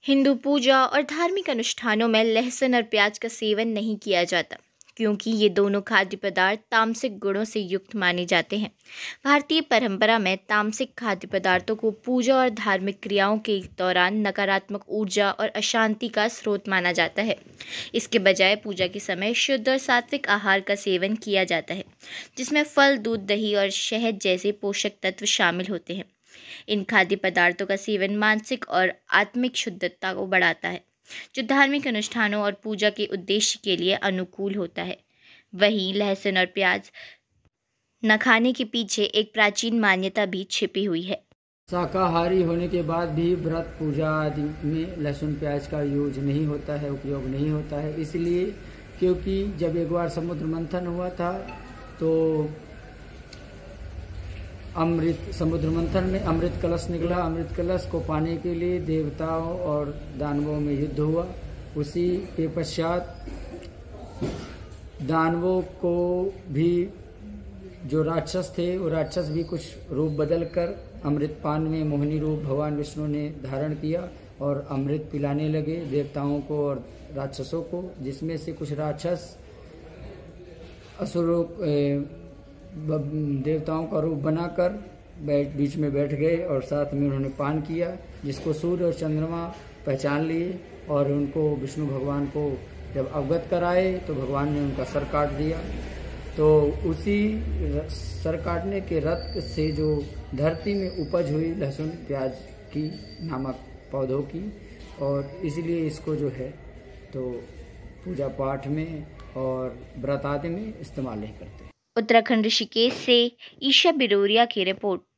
हिंदू पूजा और धार्मिक अनुष्ठानों में लहसुन और प्याज का सेवन नहीं किया जाता क्योंकि ये दोनों खाद्य पदार्थ तामसिक गुणों से युक्त माने जाते हैं। भारतीय परंपरा में तामसिक खाद्य पदार्थों को पूजा और धार्मिक क्रियाओं के दौरान नकारात्मक ऊर्जा और अशांति का स्रोत माना जाता है। इसके बजाय पूजा के समय शुद्ध और सात्विक आहार का सेवन किया जाता है, जिसमें फल, दूध, दही और शहद जैसे पोषक तत्व शामिल होते हैं। इन खाद्य पदार्थों का सेवन मानसिक और आत्मिक शुद्धता को बढ़ाता है, जो धार्मिक अनुष्ठानों और पूजा के उद्देश्य के लिए अनुकूल होता है। वहीं लहसुन और प्याज न खाने के पीछे एक प्राचीन मान्यता भी छिपी हुई है। शाकाहारी होने के बाद भी व्रत पूजा आदि में लहसुन प्याज का यूज नहीं होता है, उपयोग नहीं होता है, इसलिए क्योंकि जब एक बार समुद्र मंथन हुआ था तो समुद्र मंथन में अमृत कलश निकला। अमृत कलश को पाने के लिए देवताओं और दानवों में युद्ध हुआ। उसी के पश्चात दानवों को भी, जो राक्षस थे, वो राक्षस भी कुछ रूप बदलकर अमृतपान में मोहिनी रूप भगवान विष्णु ने धारण किया और अमृत पिलाने लगे देवताओं को और राक्षसों को, जिसमें से कुछ राक्षस असुरों देवताओं का रूप बनाकर बीच में बैठ गए और साथ में उन्होंने पान किया, जिसको सूर्य और चंद्रमा पहचान लिए और उनको विष्णु भगवान को जब अवगत कराए तो भगवान ने उनका सर काट दिया। तो उसी सर काटने के रक्त से जो धरती में उपज हुई लहसुन प्याज की नामक पौधों की, और इसलिए इसको जो है तो पूजा पाठ में और व्रत आदि में इस्तेमाल नहीं करते। उत्तराखंड ऋषिकेश से ईशा बिरोरिया की रिपोर्ट।